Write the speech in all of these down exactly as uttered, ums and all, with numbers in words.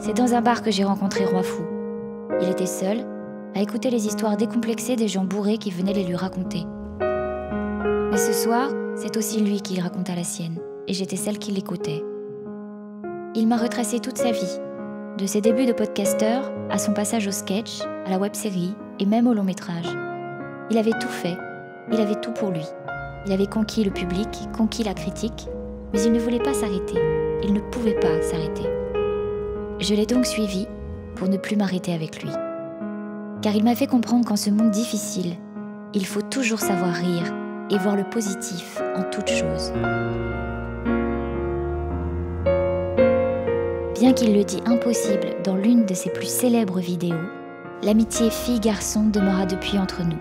C'est dans un bar que j'ai rencontré Roi Fou. Il était seul, à écouter les histoires décomplexées des gens bourrés qui venaient les lui raconter. Mais ce soir, c'est aussi lui qui raconta la sienne, et j'étais celle qui l'écoutait. Il m'a retracé toute sa vie, de ses débuts de podcasteur à son passage au sketch, à la web-série et même au long-métrage. Il avait tout fait, il avait tout pour lui. Il avait conquis le public, conquis la critique, mais il ne voulait pas s'arrêter. Il ne pouvait pas s'arrêter. Je l'ai donc suivi pour ne plus m'arrêter avec lui. Car il m'a fait comprendre qu'en ce monde difficile, il faut toujours savoir rire et voir le positif en toute chose. Bien qu'il le dit impossible dans l'une de ses plus célèbres vidéos, l'amitié fille-garçon demeura depuis entre nous.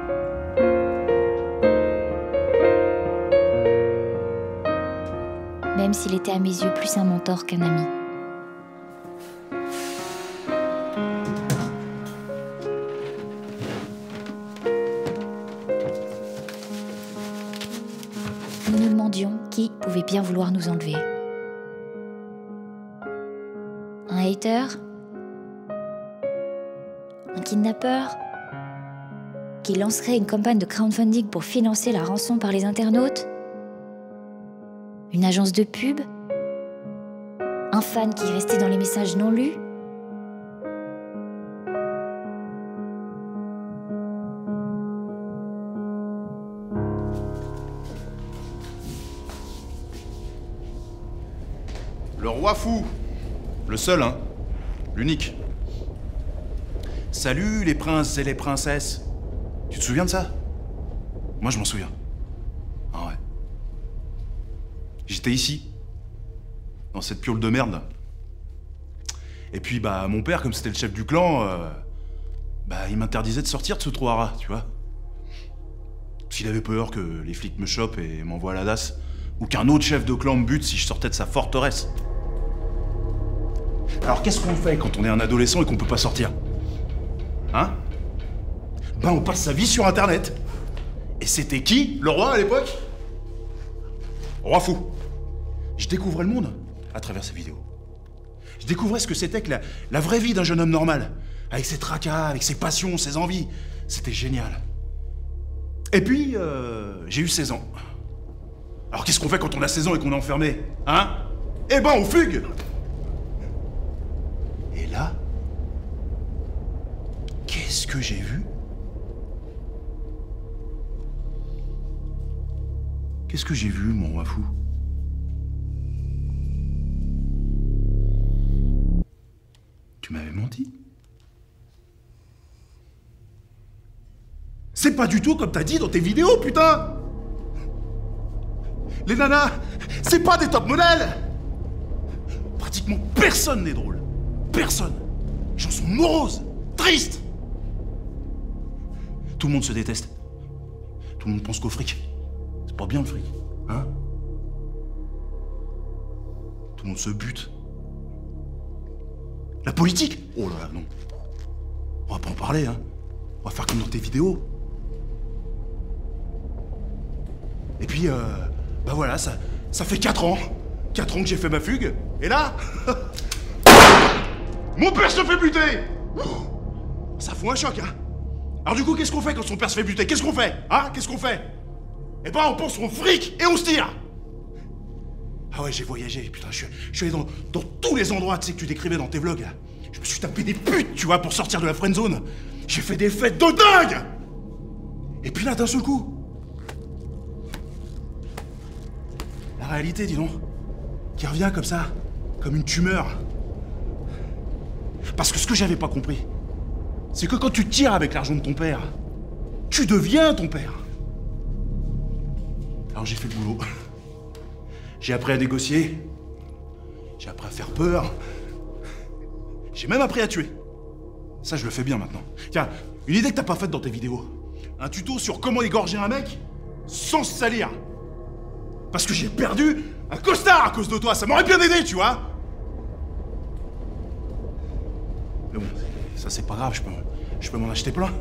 Même s'il était à mes yeux plus un mentor qu'un ami. Nous nous demandions qui pouvait bien vouloir nous enlever. Un hater? Un kidnappeur? Qui lancerait une campagne de crowdfunding pour financer la rançon par les internautes? Une agence de pub? Un fan qui restait dans les messages non lus? Le Roi Fou. Le seul, hein. L'unique. Salut les princes et les princesses. Tu te souviens de ça? Moi, je m'en souviens. Ah ouais. J'étais ici, dans cette piole de merde, là. Et puis, bah, mon père, comme c'était le chef du clan, euh, bah, il m'interdisait de sortir de ce trou à rats, tu vois. Parce qu'il avait peur que les flics me chopent et m'envoient à la D A S, ou qu'un autre chef de clan me bute si je sortais de sa forteresse. Alors, qu'est-ce qu'on fait quand on est un adolescent et qu'on peut pas sortir? Hein? Ben, on passe sa vie sur Internet. Et c'était qui, le roi, à l'époque? Roi Fou. Je découvrais le monde à travers ces vidéos. Je découvrais ce que c'était que la, la vraie vie d'un jeune homme normal, avec ses tracas, avec ses passions, ses envies. C'était génial. Et puis, euh, j'ai eu seize ans. Alors qu'est-ce qu'on fait quand on a seize ans et qu'on est enfermé? Hein? Eh ben, on fugue! Et là, qu'est-ce que j'ai vu? Qu'est-ce que j'ai vu, mon Roi Fou? Tu m'avais menti. C'est pas du tout comme t'as dit dans tes vidéos, putain! Les nanas, c'est pas des top modèles! Pratiquement personne n'est drôle. Personne. Les gens sont moroses, tristes. Tout le monde se déteste. Tout le monde pense qu'au fric. C'est pas bien le fric, hein? Tout le monde se bute. La politique? Oh là là, non. On va pas en parler, hein. On va faire comme dans tes vidéos. Et puis, euh, bah voilà, ça, ça fait quatre ans. quatre ans que j'ai fait ma fugue. Et là, mon père se fait buter. Ça fout un choc, hein. Alors du coup, qu'est-ce qu'on fait quand son père se fait buter? Qu'est-ce qu'on fait? Hein? Qu'est-ce qu'on fait? Eh ben, on pense au fric et on se tire. Ah ouais, j'ai voyagé, putain, je suis, je suis allé dans, dans tous les endroits, tu sais, que tu décrivais dans tes vlogs, là. Je me suis tapé des putes, tu vois, pour sortir de la friendzone. J'ai fait des fêtes de dingue. Et puis là, d'un seul coup, la réalité, dis donc, qui revient comme ça, comme une tumeur. Parce que ce que j'avais pas compris, c'est que quand tu tires avec l'argent de ton père, tu deviens ton père. Alors j'ai fait le boulot. J'ai appris à négocier. J'ai appris à faire peur. J'ai même appris à tuer. Ça, je le fais bien maintenant. Tiens, une idée que t'as pas faite dans tes vidéos. Un tuto sur comment égorger un mec sans se salir. Parce que j'ai perdu un costard à cause de toi. Ça m'aurait bien aidé, tu vois. Mais bon, ça c'est pas grave, je peux, je peux m'en acheter plein.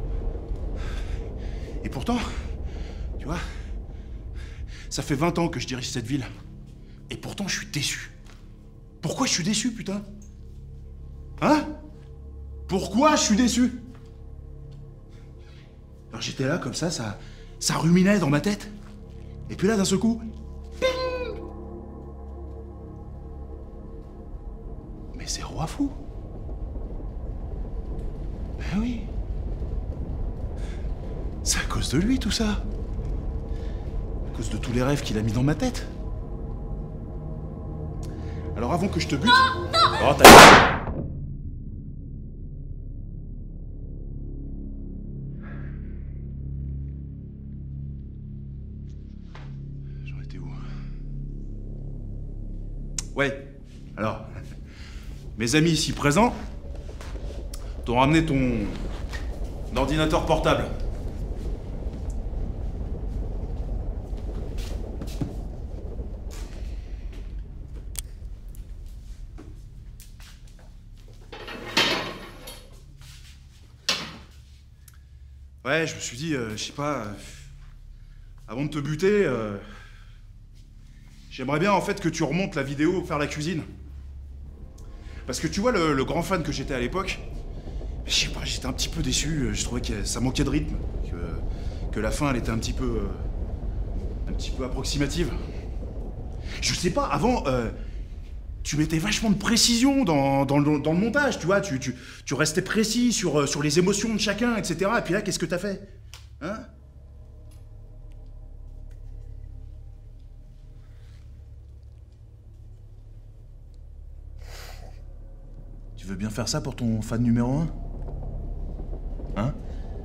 Et pourtant, tu vois, ça fait vingt ans que je dirige cette ville. Et pourtant, je suis déçu. Pourquoi je suis déçu, putain? Hein? Pourquoi je suis déçu? Alors j'étais là comme ça, ça, ça ruminait dans ma tête. Et puis là, d'un seul coup, ping! Mais c'est Roi Fou. Ben oui. C'est à cause de lui tout ça. À cause de tous les rêves qu'il a mis dans ma tête. Alors avant que je te bute... Non, non. Oh, t'as... J'en étais où? Ouais, alors... Mes amis ici présents t'ont ramené ton... ordinateur portable. Ouais, je me suis dit, euh, je sais pas, euh, avant de te buter, euh, j'aimerais bien en fait que tu remontes la vidéo pour faire la cuisine. Parce que tu vois, le, le grand fan que j'étais à l'époque, je sais pas, j'étais un petit peu déçu, je trouvais que ça manquait de rythme, que, que la fin elle était un petit peu, euh, un petit peu approximative. Je sais pas, avant, euh, tu mettais vachement de précision dans, dans, le, dans le montage, tu vois, tu, tu, tu restais précis sur, sur les émotions de chacun, et cetera. Et puis là, qu'est-ce que t'as fait? Hein? Tu veux bien faire ça pour ton fan numéro un? Hein?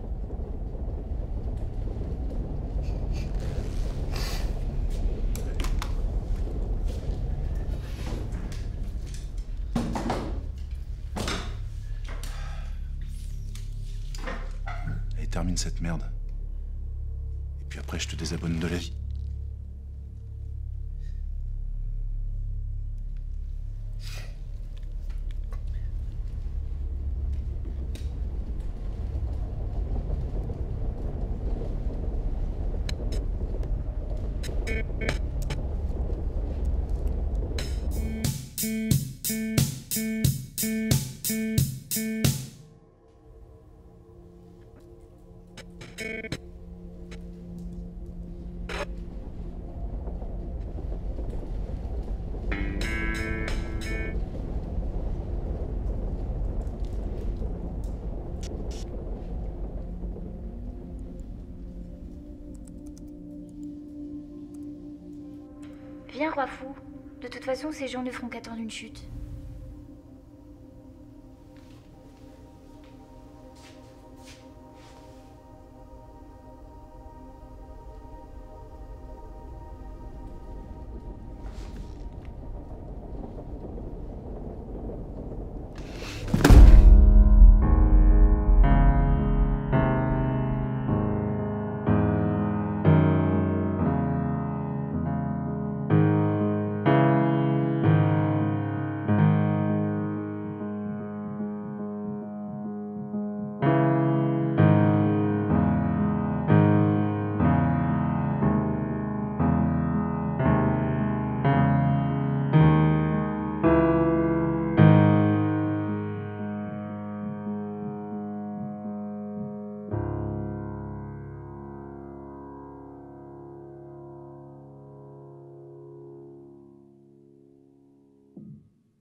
Allez, termine cette merde. Et puis après, je te désabonne de la vie. Viens, Roi Fou. De toute façon, ces gens ne feront qu'attendre une chute.